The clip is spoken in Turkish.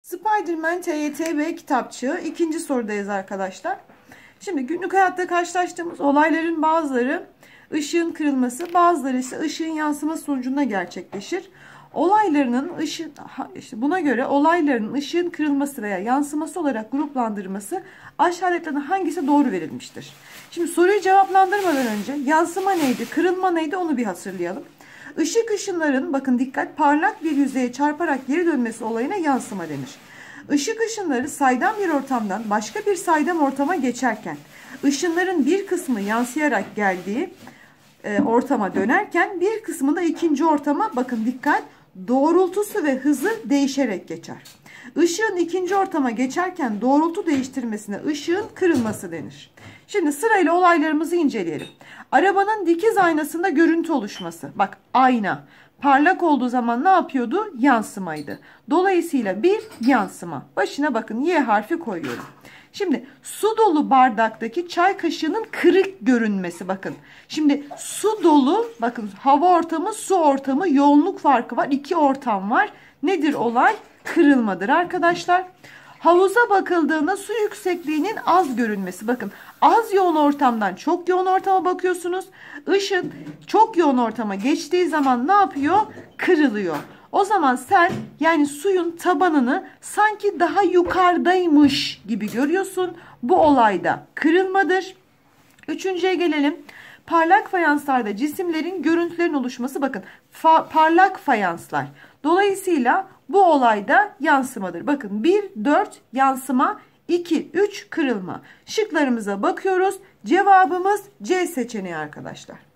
Spiderman TYT kitapçığı 2. sorudayız arkadaşlar. Şimdi günlük hayatta karşılaştığımız olayların bazıları ışığın kırılması, bazıları ise ışığın yansıması sonucunda gerçekleşir. Buna göre olayların ışığın kırılması veya yansıması olarak gruplandırılması aşağıdakilerden hangisi doğru verilmiştir? Şimdi soruyu cevaplandırmadan önce yansıma neydi, kırılma neydi onu bir hatırlayalım. Işık ışınların, bakın dikkat, parlak bir yüzeye çarparak geri dönmesi olayına yansıma denir. Işık ışınları saydam bir ortamdan başka bir saydam ortama geçerken ışınların bir kısmı yansıyarak geldiği ortama dönerken bir kısmı da ikinci ortama, bakın dikkat, doğrultusu ve hızı değişerek geçer. Işığın ikinci ortama geçerken doğrultu değiştirmesine ışığın kırılması denir. Şimdi sırayla olaylarımızı inceleyelim. Arabanın dikiz aynasında görüntü oluşması. Bak, ayna parlak olduğu zaman ne yapıyordu? Yansımaydı. Dolayısıyla bir yansıma. Başına bakın Y harfi koyuyorum. Şimdi su dolu bardaktaki çay kaşığının kırık görünmesi, bakın. Şimdi su dolu, bakın, hava ortamı, su ortamı, yoğunluk farkı var. İki ortam var. Nedir olay? Kırılmadır arkadaşlar. Havuza bakıldığında su yüksekliğinin az görünmesi. Bakın, az yoğun ortamdan çok yoğun ortama bakıyorsunuz. Işın çok yoğun ortama geçtiği zaman ne yapıyor? Kırılıyor. O zaman sen, yani suyun tabanını sanki daha yukarıdaymış gibi görüyorsun. Bu olayda kırılmadır. Üçüncüye gelelim. Parlak fayanslarda cisimlerin, görüntülerin oluşması. Bakın, parlak fayanslar. Dolayısıyla bu olayda yansımadır. Bakın 1, 4 yansıma, 2, 3 kırılma. Şıklarımıza bakıyoruz. Cevabımız C seçeneği arkadaşlar.